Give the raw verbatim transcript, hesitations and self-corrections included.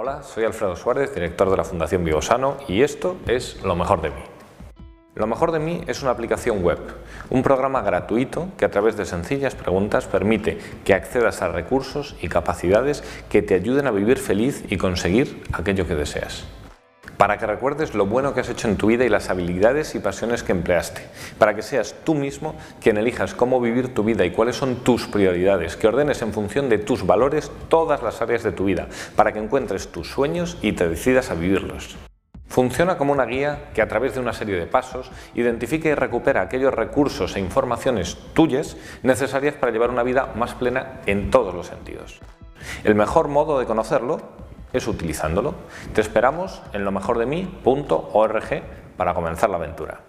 Hola, soy Alfredo Suárez, director de la Fundación Vivosano, y esto es Lo Mejor de Mí. Lo Mejor de Mí es una aplicación web, un programa gratuito que a través de sencillas preguntas permite que accedas a recursos y capacidades que te ayuden a vivir feliz y conseguir aquello que deseas. Para que recuerdes lo bueno que has hecho en tu vida y las habilidades y pasiones que empleaste, para que seas tú mismo quien elijas cómo vivir tu vida y cuáles son tus prioridades, que ordenes en función de tus valores todas las áreas de tu vida, para que encuentres tus sueños y te decidas a vivirlos. Funciona como una guía que a través de una serie de pasos identifica y recupera aquellos recursos e informaciones tuyas necesarias para llevar una vida más plena en todos los sentidos. El mejor modo de conocerlo es utilizándolo. Te esperamos en lo mejor de mí punto org para comenzar la aventura.